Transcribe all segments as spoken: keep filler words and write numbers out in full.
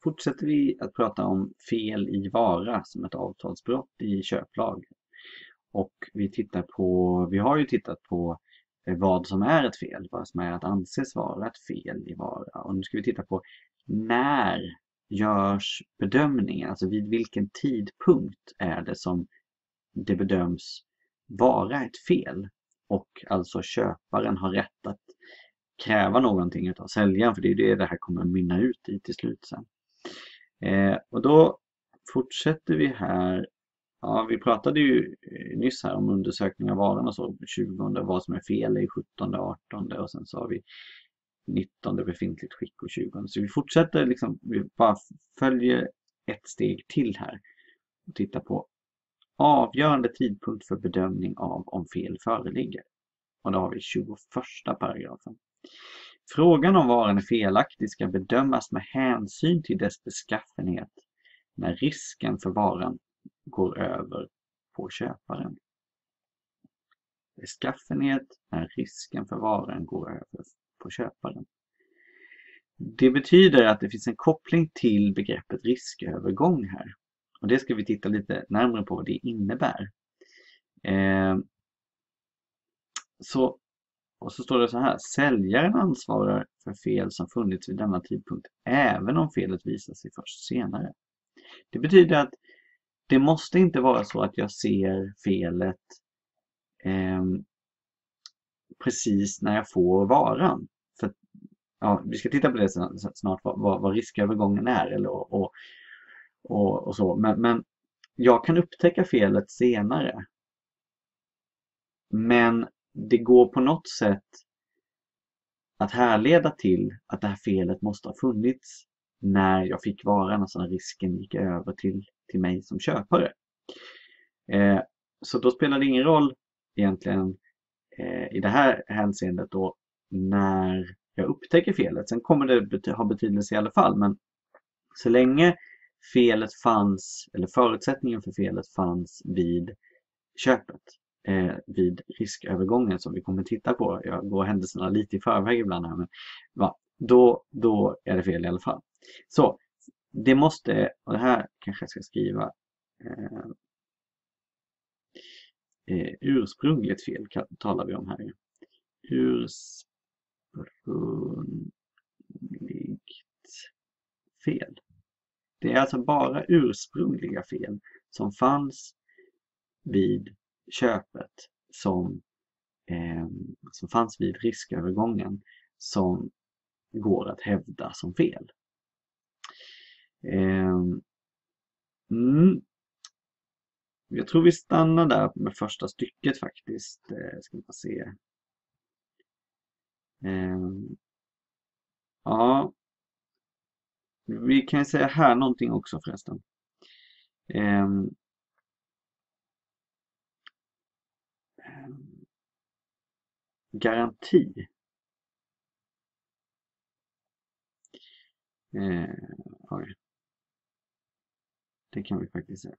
fortsätter vi att prata om fel i vara som ett avtalsbrott i köplag. Och vi tittar på, vi har ju tittat på vad som är ett fel, vad som är att anses vara ett fel i vara. Och nu ska vi titta på när görs bedömningen, alltså vid vilken tidpunkt är det som det bedöms vara ett fel. Och alltså köparen har rätt att kräva någonting av säljaren, för det är det det här kommer att mynna ut i till slut sen. Eh, och då fortsätter vi här. Ja, vi pratade ju nyss här om undersökning av varan och så, tjugonde vad som är fel i sjuttonde, artonde och sen så har vi nittonde befintligt skick och tjugonde. Så vi fortsätter liksom, vi bara följer ett steg till här och tittar på avgörande tidpunkt för bedömning av om fel föreligger. Och då har vi tjugoförsta paragrafen. Frågan om varan är felaktig ska bedömas med hänsyn till dess beskaffenhet när risken för varan går över på köparen. Beskaffenhet när risken för varan går över på köparen. Det betyder att det finns en koppling till begreppet riskövergång här. Och det ska vi titta lite närmare på vad det innebär. Eh, så, och så står det så här. Säljaren ansvarar för fel som funnits vid denna tidpunkt även om felet visar sig först senare. Det betyder att det måste inte vara så att jag ser felet eh, precis när jag får varan. För, ja, vi ska titta på det snart, vad, vad, vad riskövergången är eller, och, och, och så. Men, men jag kan upptäcka felet senare. Men det går på något sätt att härleda till att det här felet måste ha funnits när jag fick varan, alltså när risken gick över till, till mig som köpare. Eh, så då spelar det ingen roll egentligen eh, i det här hänseendet då när jag upptäcker felet. Sen kommer det bety- ha betydelse i alla fall, men så länge felet fanns, eller förutsättningen för felet fanns vid köpet, eh, vid riskövergången som vi kommer titta på. Jag går händelserna lite i förväg ibland här, men va, då, då är det fel i alla fall. Så det måste, och det här kanske jag ska skriva eh, eh, ursprungligt fel talar vi om här. Ursprungligt fel. Det är alltså bara ursprungliga fel som fanns vid köpet som, eh, som fanns vid riskövergången som går att hävda som fel. Eh, mm. Jag tror vi stannar där med första stycket faktiskt. Eh, ska vi bara se. Eh, ja. Vi kan säga här någonting också förresten. Eh, garanti. Eh, oj. Det kan vi faktiskt säga.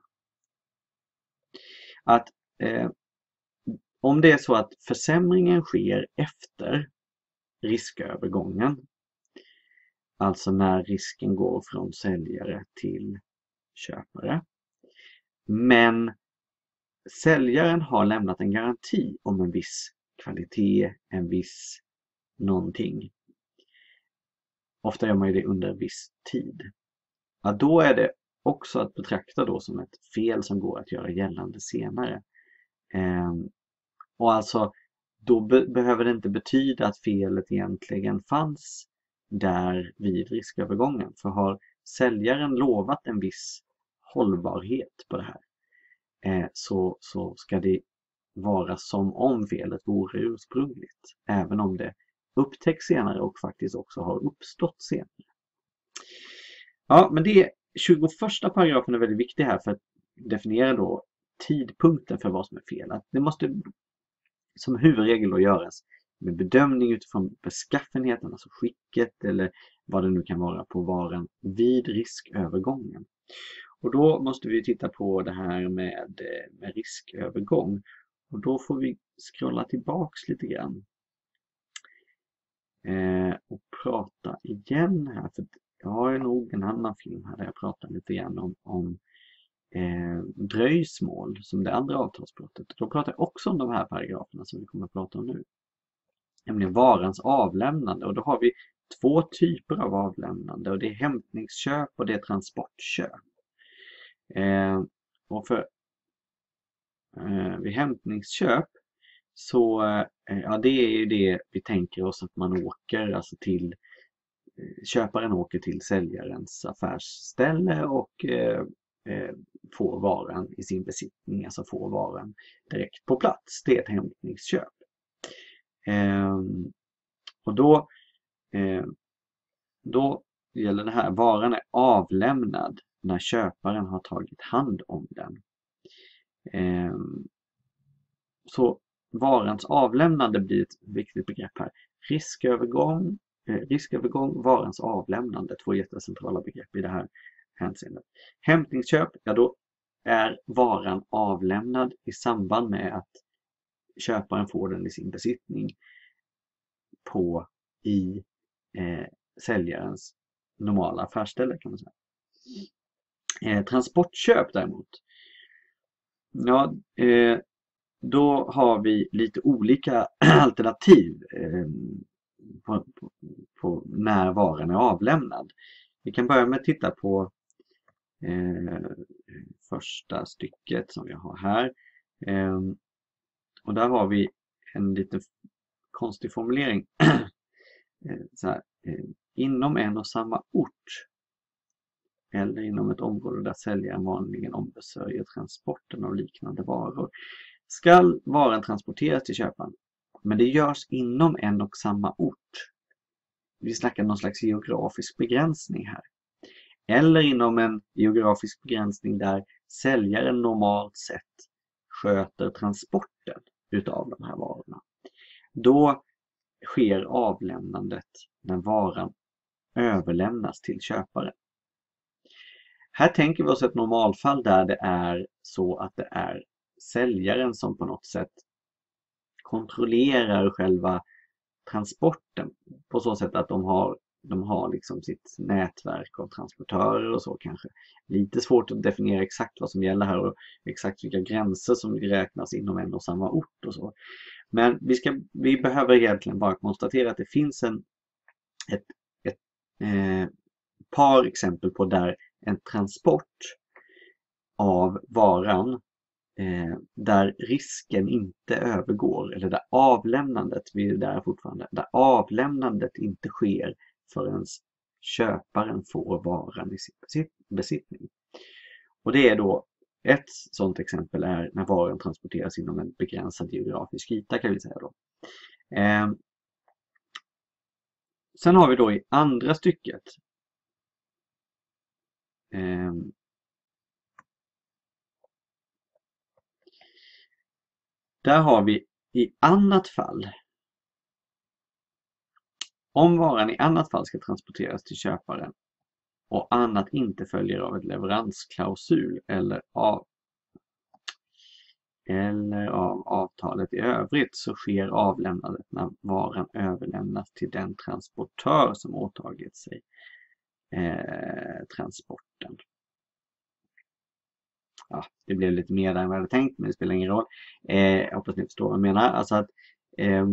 Att eh, om det är så att försämringen sker efter riskövergången, alltså när risken går från säljare till köpare, men säljaren har lämnat en garanti om en viss kvalitet, en viss någonting. Ofta gör man ju det under en viss tid. Ja, då är det också att betrakta då som ett fel som går att göra gällande senare. Ehm, och alltså då be- behöver det inte betyda att felet egentligen fanns där vid riskövergången. För har säljaren lovat en viss hållbarhet på det här eh, så, så ska det vara som om felet vore ursprungligt. Även om det upptäcks senare och faktiskt också har uppstått senare. Ja, men det tjugoförsta paragrafen är väldigt viktig här för att definiera då tidpunkten för vad som är fel. Att det måste som huvudregel då göras med bedömning utifrån beskaffenheten, alltså skicket eller vad det nu kan vara på varan vid riskövergången. Och då måste vi titta på det här med, med riskövergång. Och då får vi scrolla tillbaks lite grann. Eh, och prata igen här. För jag har nog en annan film här där jag pratar lite grann om, om eh, dröjsmål som det andra avtalsbrottet. Då pratar jag också om de här paragraferna som vi kommer att prata om nu. Nämligen varans avlämnande, och då har vi två typer av avlämnande, och det är hämtningsköp och det är transportköp. Eh, och för eh, vid hämtningsköp så eh, ja, det är ju det vi tänker oss att man åker alltså till eh, köparen åker till säljarens affärsställe och eh, eh, får varan i sin besittning, alltså får varan direkt på plats. Det är ett hämtningsköp. Eh, och då eh, då gäller det här, varan är avlämnad när köparen har tagit hand om den. Eh, så varans avlämnande blir ett viktigt begrepp här. Riskövergång, eh, riskövergång, varans avlämnande, två jättecentrala begrepp i det här hänseendet. Hämtningsköp, ja då är varan avlämnad i samband med att köparen får den i sin besittning på i eh, säljarens normala affärsställe, kan man säga. Eh, transportköp däremot, ja, eh, då har vi lite olika alternativ eh, på, på, på när varan är avlämnad. Vi kan börja med att titta på eh, första stycket som vi har här. Eh, och där har vi en liten konstig formulering. eh, så här, eh, inom en och samma ort eller inom ett område där säljaren vanligen ombesörjer transporten av liknande varor skall varan transporteras till köparen. Men det görs inom en och samma ort. Vi snackar någon slags geografisk begränsning här. Eller inom en geografisk begränsning där säljaren normalt sett sköter transporten utav de här varorna. Då sker avlämnandet när varan överlämnas till köparen. Här tänker vi oss ett normalfall där det är så att det är säljaren som på något sätt kontrollerar själva transporten på så sätt att de har, de har liksom sitt nätverk av transportörer och så kanske. Lite svårt att definiera exakt vad som gäller här och exakt vilka gränser som räknas inom en och samma ort och så. Men vi, ska, vi behöver egentligen bara konstatera att det finns en, ett, ett eh, par exempel på där en transport av varan eh, där risken inte övergår, eller där avlämnandet, vi är där fortfarande, där avlämnandet inte sker förrän köparen får varan i sin besittning. Och det är då, ett sådant exempel är när varan transporteras inom en begränsad geografisk yta, kan vi säga då. Eh, sen har vi då i andra stycket eh, där har vi i annat fall, om varan i annat fall ska transporteras till köparen och annat inte följer av ett leveransklausul eller av, eller av avtalet i övrigt, så sker avlämnandet när varan överlämnas till den transportör som åtagit sig eh, transporten. Ja, det blev lite mer där än vad jag hade tänkt, men det spelar ingen roll. Eh, jag hoppas ni förstår vad jag menar. Alltså att eh,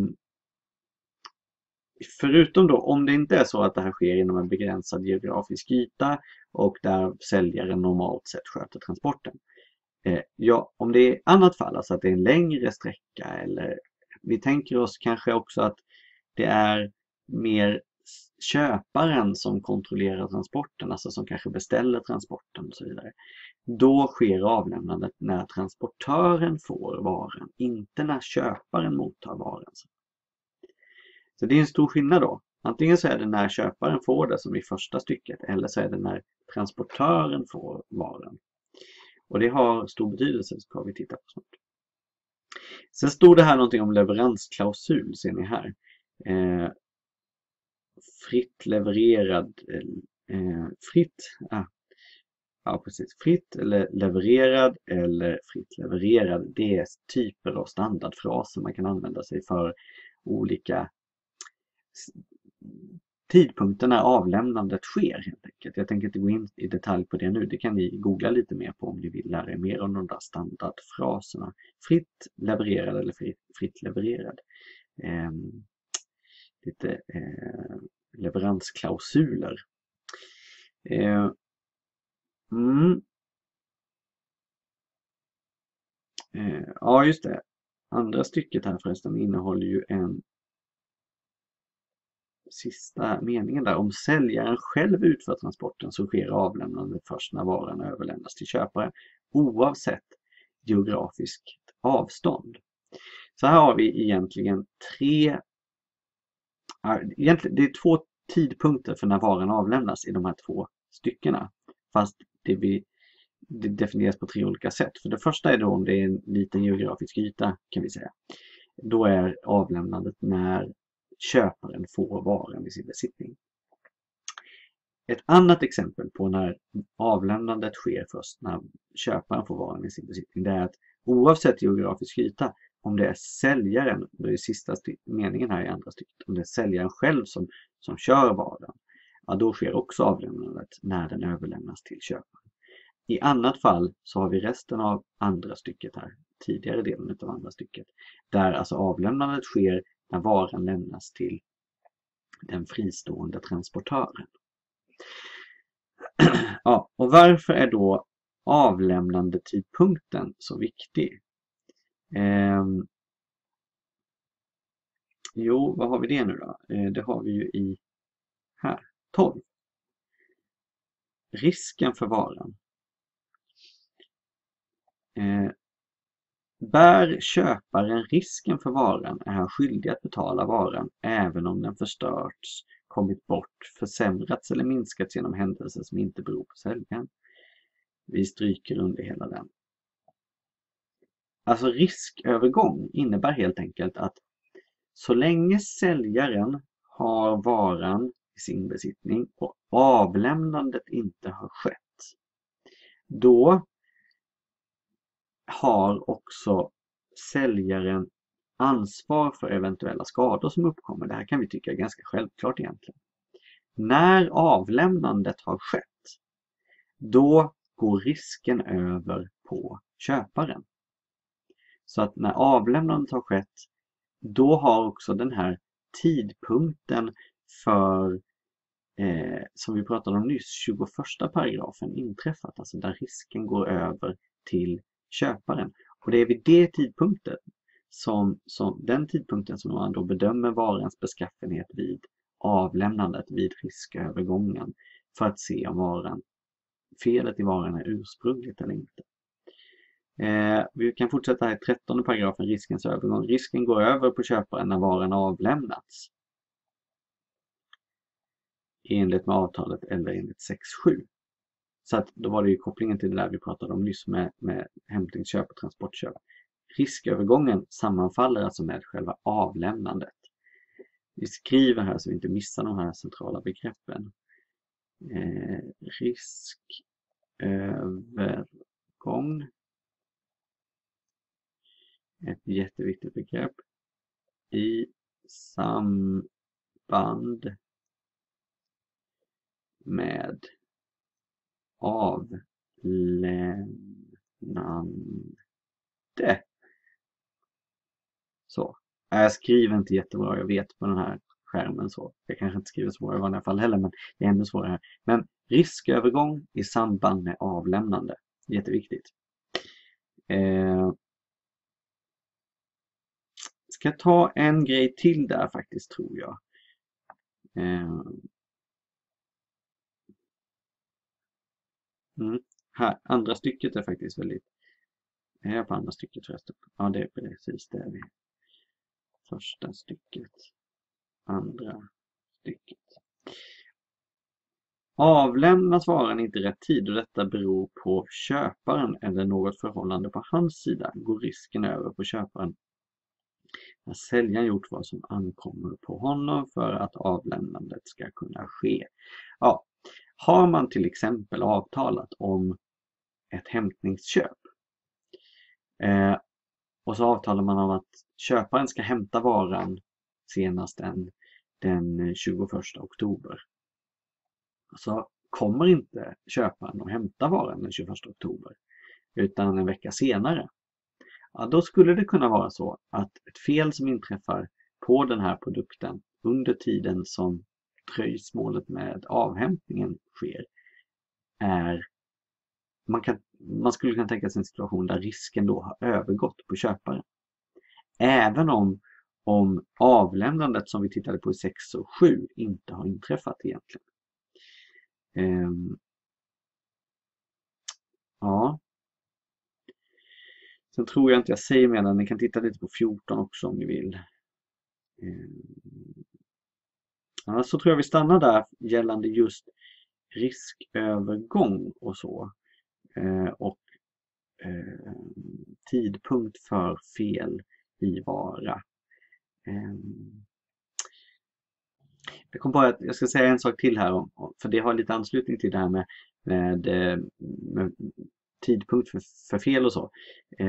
förutom då, om det inte är så att det här sker inom en begränsad geografisk yta och där säljaren normalt sett sköter transporten. Eh, ja, om det är annat fall, alltså att det är en längre sträcka, eller vi tänker oss kanske också att det är mer köparen som kontrollerar transporten, alltså som kanske beställer transporten och så vidare. Då sker avlämnandet när transportören får varan, inte när köparen mottar varan. Så det är en stor skillnad då. Antingen så är det när köparen får det som i första stycket, eller så är det när transportören får varan. Och det har stor betydelse, det ska vi titta på snart. Sen stod det här någonting om leveransklausul, ser ni här. Eh, fritt levererad, eh, fritt, ah, ja precis, fritt eller levererad eller fritt levererad. Det är typer av standardfraser man kan använda sig för olika tidpunkten när avlämnandet sker helt enkelt. Jag tänker inte gå in i detalj på det nu. Det kan ni googla lite mer på om ni vill lära er mer om de där standardfraserna. Fritt levererad eller fritt, fritt levererad. Eh, lite eh, leveransklausuler. Eh, mm. eh, ja, just det. Andra stycket här förresten innehåller ju en sista meningen där. Om säljaren själv utför transporten så sker avlämnandet först när varan överlämnas till köparen, oavsett geografiskt avstånd. Så här har vi egentligen tre, egentligen det är två tidpunkter för när varan avlämnas i de här två styckena. Fast det, vi, det definieras på tre olika sätt. För det första är då om det är en liten geografisk yta kan vi säga. Då är avlämnandet när köparen får varan i sin besittning. Ett annat exempel på när avlämnandet sker först när köparen får varan i sin besittning, det är att oavsett geografisk yta, om det är säljaren, det är sista meningen här i andra stycket, om det är säljaren själv som, som kör varan, ja, då sker också avlämnandet när den överlämnas till köparen. I annat fall så har vi resten av andra stycket här, tidigare delen av andra stycket, där alltså avlämnandet sker när varan lämnas till den fristående transportören. Ja, och varför är då avlämnandetidpunkten så viktig? Eh, jo, vad har vi det nu då? Eh, det har vi ju i här, tolv. Risken för varan. Eh, Bär köparen risken för varan är han skyldig att betala varan även om den förstörts, kommit bort, försämrats eller minskats genom händelser som inte beror på säljaren. Vi stryker under hela den. Alltså riskövergång innebär helt enkelt att så länge säljaren har varan i sin besittning och avlämnandet inte har skett, då har också säljaren ansvar för eventuella skador som uppkommer. Det här kan vi tycka är ganska självklart egentligen. När avlämnandet har skett, då går risken över på köparen. Så att när avlämnandet har skett, då har också den här tidpunkten för, eh, som vi pratade om nyss, tjugoförsta paragrafen inträffat. Alltså där risken går över till köparen. Och det är vid det tidpunkten som, som den tidpunkten som man då bedömer varans beskaffenhet vid avlämnandet, vid riskövergången, för att se om varan, felet i varan är ursprungligt eller inte. Eh, vi kan fortsätta här i trettonde paragrafen, riskens övergång. Risken går över på köparen när varan avlämnats enligt med avtalet eller enligt sex sju. Så att då var det ju kopplingen till det där vi pratade om nyss med, med hämtningsköp och transportköp. Riskövergången sammanfaller alltså med själva avlämnandet. Vi skriver här så vi inte missar de här centrala begreppen. Eh, riskövergång. Ett jätteviktigt begrepp. I samband med avlämnande. Så. Jag skriver inte jättebra, jag vet på den här skärmen så. Jag kanske inte skriver så bra i vanliga fall heller, men det är ännu svårare här. Men riskövergång i samband med avlämnande. Jätteviktigt. Eh, ska jag ta en grej till där faktiskt, tror jag. Eh, mm, här, andra stycket är faktiskt väldigt... Är jag på andra stycket förresten? Ja, det är precis det vi. Första stycket. Andra stycket. Avlämnas varan inte rätt tid och detta beror på köparen eller något förhållande på hans sida, går risken över på köparen när säljaren gjort vad som ankommer på honom för att avlämnandet ska kunna ske. Ja, har man till exempel avtalat om ett hämtningsköp eh, och så avtalar man om att köparen ska hämta varan senast den den tjugoförsta oktober. Så kommer inte köparen att hämta varan den tjugoförsta oktober utan en vecka senare. Ja, då skulle det kunna vara så att ett fel som inträffar på den här produkten under tiden som dröjsmålet med avhämtningen sker är man, kan, man skulle kunna tänka sig en situation där risken då har övergått på köparen. Även om, om avlämnandet som vi tittade på i sex och sju inte har inträffat egentligen. Um, ja. Sen tror jag inte jag säger mer än ni kan titta lite på fjorton också om ni vill. Um, ja, så tror jag vi stannar där gällande just riskövergång och så. Uh, och uh, tidpunkt för fel i vara. Um, Jag kom på att jag ska säga en sak till här, för det har lite anslutning till det här med, med, med tidpunkt för, för fel och så.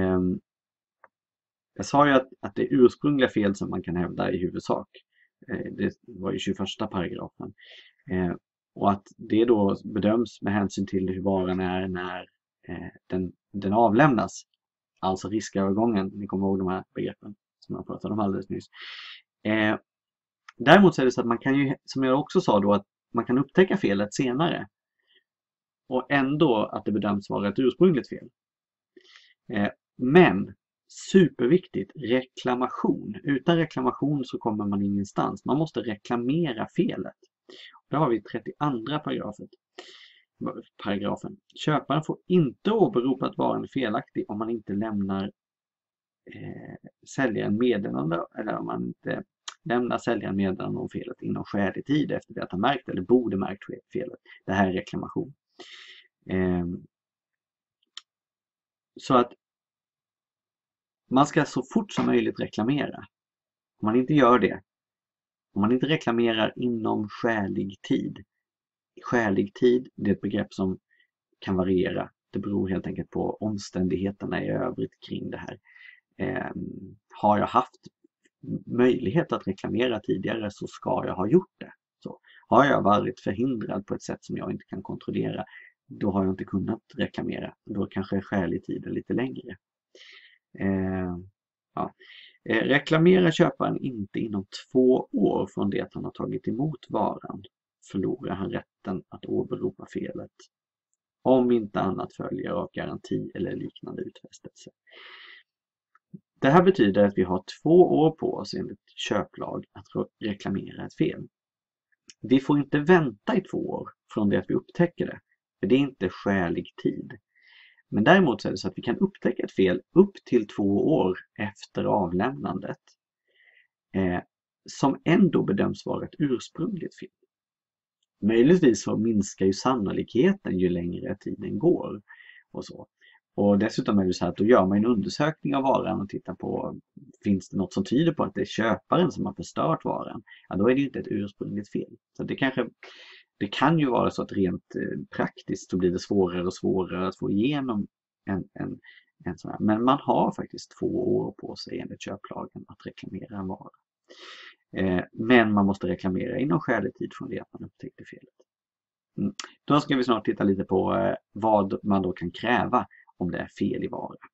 Jag sa ju att, att det är ursprungliga fel som man kan hävda i huvudsak. Det var ju tjugoförsta paragrafen. Och att det då bedöms med hänsyn till hur varan är när den, den avlämnas. Alltså riskövergången, ni kommer ihåg de här begreppen som jag pratade om alldeles nyss. Däremot så är det så att man kan ju, som jag också sa då, att man kan upptäcka felet senare. Och ändå att det bedöms vara ett ursprungligt fel. Eh, men, superviktigt, reklamation. Utan reklamation så kommer man ingenstans. Man måste reklamera felet. Då har vi trettioandra paragrafen. paragrafen. Köparen får inte åberopa att varan är felaktig om man inte lämnar eh, säljaren meddelande eller om man inte lämna säljaren meddelande om felet inom skälig tid efter det att han märkt eller borde märkt felet. Det här är reklamation. Eh, så att man ska så fort som möjligt reklamera. Om man inte gör det, om man inte reklamerar inom skälig tid. Skälig tid, det är ett begrepp som kan variera. Det beror helt enkelt på omständigheterna i övrigt kring det här. Eh, har jag haft möjlighet att reklamera tidigare så ska jag ha gjort det. Så, har jag varit förhindrad på ett sätt som jag inte kan kontrollera, då har jag inte kunnat reklamera. Då kanske skälig tid är lite längre. Eh, ja. eh, reklamera köparen inte inom två år från det att han har tagit emot varan. Förlorar han rätten att åberopa felet. Om inte annat följer av garanti eller liknande utfästelse. Det här betyder att vi har två år på oss enligt köplag att reklamera ett fel. Vi får inte vänta i två år från det att vi upptäcker det, för det är inte skälig tid. Men däremot så är det så att vi kan upptäcka ett fel upp till två år efter avlämnandet eh, som ändå bedöms vara ett ursprungligt fel. Möjligtvis så minskar ju sannolikheten ju längre tiden går och så. Och dessutom är det så här att då gör man en undersökning av varan och tittar på, finns det något som tyder på att det är köparen som har förstört varan? Ja, då är det ju inte ett ursprungligt fel. Så det kanske, det kan ju vara så att rent praktiskt så blir det svårare och svårare att få igenom en, en, en sån här. Men man har faktiskt två år på sig enligt köplagen att reklamera en vara. Eh, men man måste reklamera inom skälig tid från det att man upptäckte felet. Mm. Då ska vi snart titta lite på eh, vad man då kan kräva om det är fel i vara.